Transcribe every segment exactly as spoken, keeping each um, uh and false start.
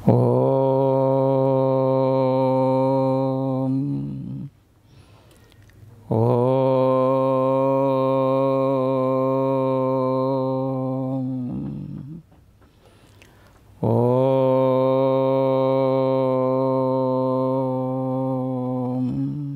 ఓం ఓం ఓం.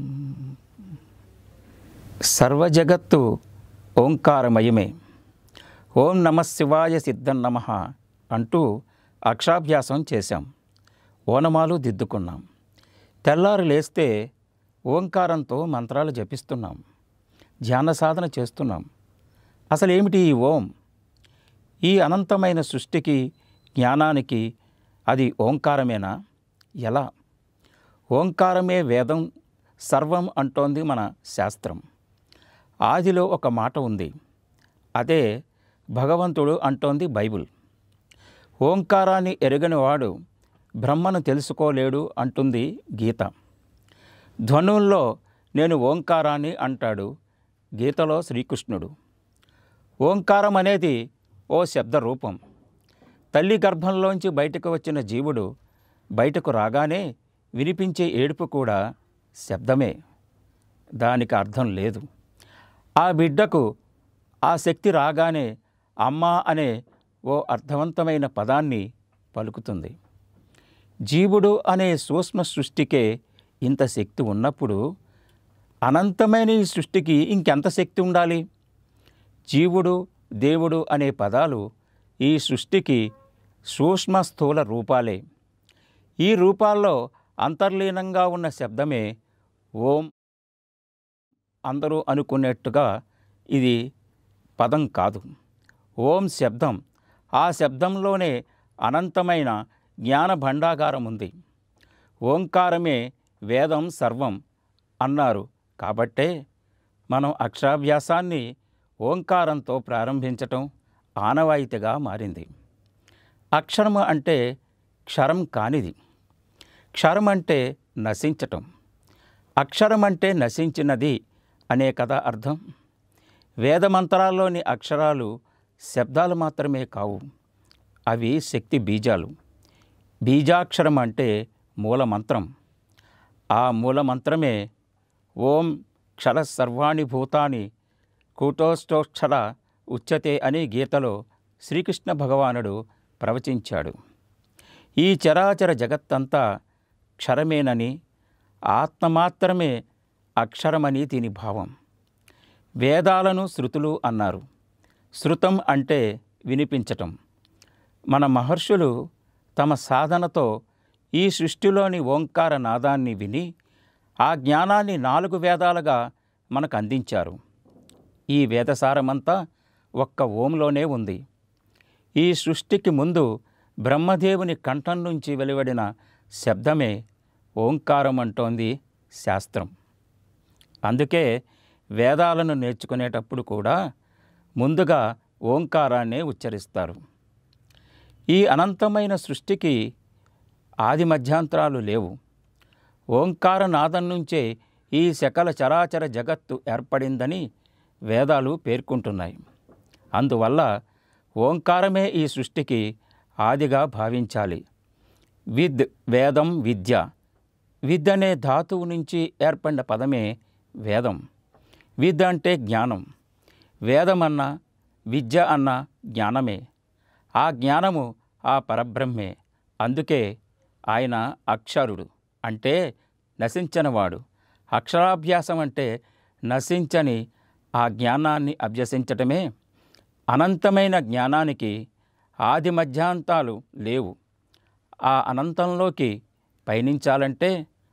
సర్వజగత్తు ఓంకారమయమే. ఓం నమః శివాయ సిద్ధం నమః అంటూ అక్షరాభ్యాసం చేశాం. ఓనమాలు దిద్దుకున్నాం. తెల్లారు లేస్తే ఓంకారంతో మంత్రాలు జపిస్తున్నాం. ధ్యాన సాధన చేస్తున్నాం. అసలు ఏమిటి ఈ ఓం? ఈ అనంతమైన సృష్టికి, జ్ఞానానికి అది ఓంకారమేనా? ఎలా? ఓంకారమే వేదం సర్వం అంటోంది మన శాస్త్రం. ఆదిలో ఒక మాట ఉంది, అదే భగవంతుడు అంటోంది బైబిల్. ఓంకారాన్ని ఎరుగనివాడు బ్రహ్మను తెలుసుకోలేడు అంటుంది గీత. ధ్వనుల్లో నేను ఓంకారాన్ని అంటాడు గీతలో శ్రీకృష్ణుడు. ఓంకారం అనేది ఓ శబ్ద రూపం. తల్లి గర్భంలోంచి బయటకు వచ్చిన జీవుడు బయటకు రాగానే వినిపించే ఏడుపు కూడా శబ్దమే. దానికి అర్థం లేదు. ఆ బిడ్డకు ఆ శక్తి రాగానే అమ్మ అనే ఓ అర్థవంతమైన పదాన్ని పలుకుతుంది. జీవుడు అనే సూక్ష్మ సృష్టికే ఇంత శక్తి ఉన్నప్పుడు అనంతమైన ఈ సృష్టికి ఇంకెంత శక్తి ఉండాలి? జీవుడు, దేవుడు అనే పదాలు ఈ సృష్టికి సూక్ష్మ స్థూల రూపాలే. ఈ రూపాల్లో అంతర్లీనంగా ఉన్న శబ్దమే ఓం. అందరూ అనుకునేట్టుగా ఇది పదం కాదు. ఓం శబ్దం. ఆ శబ్దంలోనే అనంతమైన జ్ఞాన భండాగారం ఉంది. ఓంకారమే వేదం సర్వం అన్నారు కాబట్టే మనం అక్షరాభ్యాసాన్ని ఓంకారంతో ప్రారంభించటం ఆనవాయితీగా మారింది. అక్షరం అంటే క్షరం కానిది. క్షరం అంటే నశించటం. అక్షరం అంటే నశించినది అనే కదా అర్థం. వేదమంత్రాల్లోని అక్షరాలు శబ్దాలు మాత్రమే కావు, అవి శక్తి బీజాలు. బీజాక్షరం అంటే మూలమంత్రం. ఆ మూలమంత్రమే ఓం క్షర సర్వాణి భూతాని కూటోష్టోక్షర ఉచ్యతే అని గీతలో శ్రీకృష్ణ భగవానుడు ప్రవచించాడు. ఈ చరాచర జగత్తంతా క్షరమేనని, ఆత్మ మాత్రమే అక్షరమని దీని భావం. వేదాలను శృతులు అన్నారు. శృతం అంటే వినిపించటం. మన మహర్షులు తమ సాధనతో ఈ సృష్టిలోని ఓంకార నాదాన్ని విని ఆ జ్ఞానాన్ని నాలుగు వేదాలుగా మనకు అందించారు. ఈ వేదసారమంతా ఒక్క ఓంలోనే ఉంది. ఈ సృష్టికి ముందు బ్రహ్మదేవుని కంఠం నుంచి వెలువడిన శబ్దమే ఓంకారం అంటోంది శాస్త్రం. అందుకే వేదాలను నేర్చుకునేటప్పుడు కూడా ముందుగా ఓంకారాన్నే ఉచ్చరిస్తారు. ఈ అనంతమైన సృష్టికి ఆది మధ్యాంతరాలు లేవు. ఓంకార నాదం నుంచే ఈ సకల చరాచర జగత్తు ఏర్పడిందని వేదాలు పేర్కొంటున్నాయి. అందువల్ల ఓంకారమే ఈ సృష్టికి ఆదిగా భావించాలి. విద్ వేదం విద్య. విద్ అనే ధాతువు నుంచి ఏర్పడిన పదమే వేదం. విద్ అంటే జ్ఞానం. వేదమన్న, విద్య అన్న జ్ఞానమే. ఆ జ్ఞానము ఆ పరబ్రహ్మే. అందుకే ఆయన అక్షరుడు అంటే నశించనివాడు. అక్షరాభ్యాసం అంటే నశించని ఆ జ్ఞానాన్ని అభ్యసించటమే. అనంతమైన జ్ఞానానికి ఆది మధ్యాంతాలు లేవు. ఆ అనంతంలోకి పయనించాలంటే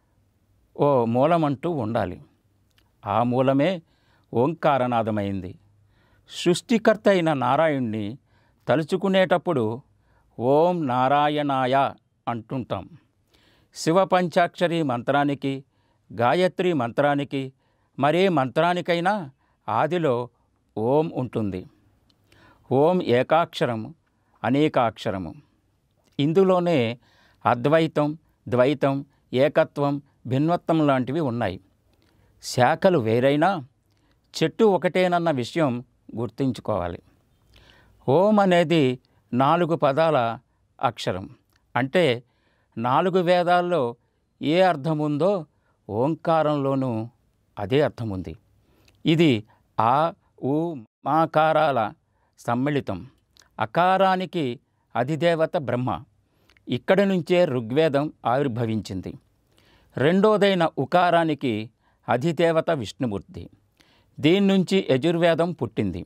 ఓ మూలమంటూ ఉండాలి. ఆ మూలమే ఓంకారనాదమైంది. సృష్టికర్త అయిన నారాయణ్ణి తలుచుకునేటప్పుడు ఓం నారాయణాయ అంటుంటాం. శివ పంచాక్షరి మంత్రానికి, గాయత్రి మంత్రానికి, మరే మంత్రానికైనా ఆదిలో ఓం ఉంటుంది. ఓం ఏకాక్షరం, అనేకాక్షరము. ఇందులోనే అద్వైతం, ద్వైతం, ఏకత్వం, భిన్నత్వం లాంటివి ఉన్నాయి. శాఖలు వేరైనా చెట్టు ఒకటేనన్న విషయం గుర్తుంచుకోవాలి. ఓం అనేది నాలుగు పదాల అక్షరం. అంటే నాలుగు వేదాల్లో ఏ అర్థం ఉందో ఓంకారంలోనూ అదే అర్థం ఉంది. ఇది ఆ ఉ మాకారాల సమ్మిళితం. అకారానికి అధిదేవత బ్రహ్మ. ఇక్కడి నుంచే ఋగ్వేదం ఆవిర్భవించింది. రెండోదైన ఉకారానికి అధిదేవత విష్ణుమూర్తి. దీని నుంచి యజుర్వేదం పుట్టింది.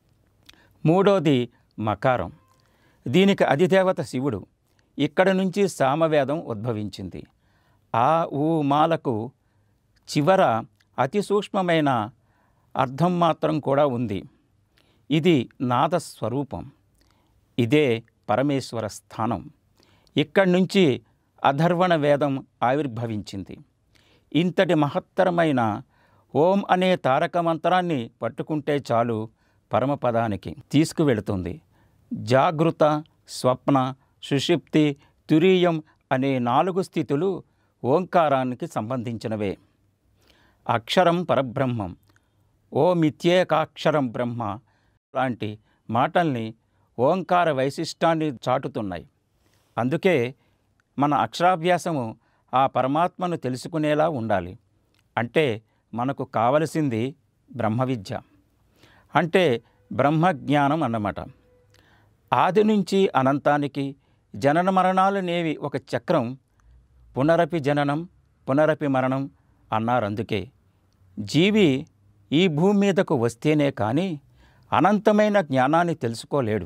మూడోది మకారం. దీనికి అధిదేవత శివుడు. ఇక్కడి నుంచి సామవేదం ఉద్భవించింది. ఆ ఊ మాలకు చివర అతి సూక్ష్మమైన అర్థం మాత్రం కూడా ఉంది. ఇది నాద స్వరూపం. ఇదే పరమేశ్వర స్థానం. ఇక్కడి నుంచి అధర్వణ వేదం ఆవిర్భవించింది. ఇంతటి మహత్తరమైన ఓం అనే తారక మంత్రాన్ని పట్టుకుంటే చాలు పరమపదానికి తీసుకువెళుతుంది. జాగృత, స్వప్న, సుషుప్తి, తురీయం అనే నాలుగు స్థితులు ఓంకారానికి సంబంధించినవే. అక్షరం పరబ్రహ్మం, ఓమిత్యేకాక్షరం బ్రహ్మ లాంటి మాటల్ని ఓంకార వైశిష్టాన్ని చాటుతున్నాయి. అందుకే మన అక్షరాభ్యాసము ఆ పరమాత్మను తెలుసుకునేలా ఉండాలి. అంటే మనకు కావలసింది బ్రహ్మ విద్య, అంటే బ్రహ్మజ్ఞానం అన్నమాట. ఆది నుంచి అనంతానికి జనన మరణాలనేవి ఒక చక్రం. పునరపి జననం పునరపి మరణం అన్నారు. అందుకే జీవి ఈ భూమి మీదకు వస్తేనే కానీ అనంతమైన జ్ఞానాన్ని తెలుసుకోలేడు.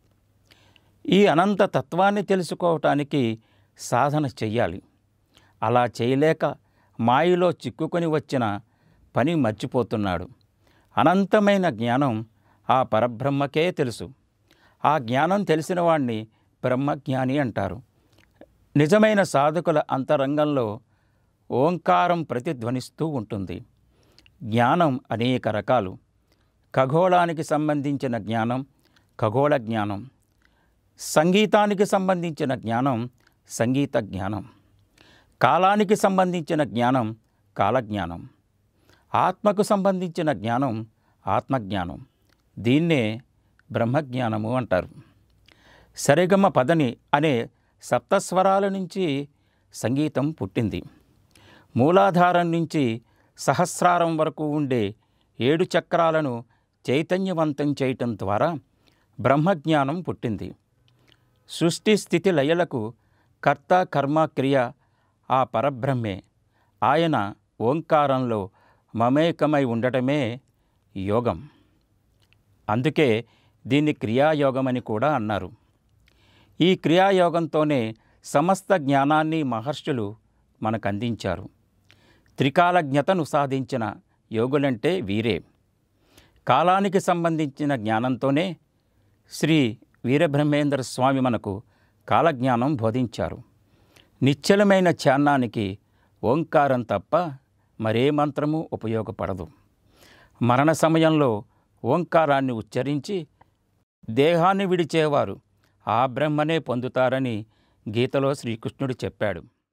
ఈ అనంత తత్వాన్ని తెలుసుకోవటానికి సాధన చెయ్యాలి. అలా చేయలేక మాయలో చిక్కుకొని వచ్చిన పని మర్చిపోతున్నాడు. అనంతమైన జ్ఞానం ఆ పరబ్రహ్మకే తెలుసు. ఆ జ్ఞానం తెలిసిన వాణ్ణి బ్రహ్మజ్ఞాని అంటారు. నిజమైన సాధకుల అంతరంగంలో ఓంకారం ప్రతిధ్వనిస్తూ ఉంటుంది. జ్ఞానం అనేక రకాలు. ఖగోళానికి సంబంధించిన జ్ఞానం ఖగోళ జ్ఞానం, సంగీతానికి సంబంధించిన జ్ఞానం సంగీత జ్ఞానం, కాలానికి సంబంధించిన జ్ఞానం కాలజ్ఞానం, ఆత్మకు సంబంధించిన జ్ఞానం ఆత్మజ్ఞానం. దీన్నే బ్రహ్మజ్ఞానము అంటారు. సరిగమ పదని అనే సప్తస్వరాల నుంచి సంగీతం పుట్టింది. మూలాధారం నుంచి సహస్రారం వరకు ఉండే ఏడు చక్రాలను చైతన్యవంతం చేయటం ద్వారా బ్రహ్మజ్ఞానం పుట్టింది. సృష్టి స్థితి లయలకు కర్త కర్మ క్రియ ఆ పరబ్రహ్మే. ఆయన ఓంకారంలో మమేకమై ఉండటమే యోగం. అందుకే దీన్ని క్రియాయోగమని కూడా అన్నారు. ఈ క్రియాయోగంతోనే సమస్త జ్ఞానాన్ని మహర్షులు మనకు అందించారు. త్రికాలజ్ఞతను సాధించిన యోగులంటే వీరే. కాలానికి సంబంధించిన జ్ఞానంతోనే శ్రీ వీరబ్రహ్మేంద్ర స్వామి మనకు కాలజ్ఞానం బోధించారు. నిశ్చలమైన ధ్యానానికి ఓంకారం తప్ప మరే మంత్రము ఉపయోగపడదు. మరణ సమయంలో ఓంకారాన్ని ఉచ్చరించి దేహాన్ని విడిచేవారు ఆ బ్రహ్మనే పొందుతారని గీతలో శ్రీకృష్ణుడు చెప్పాడు.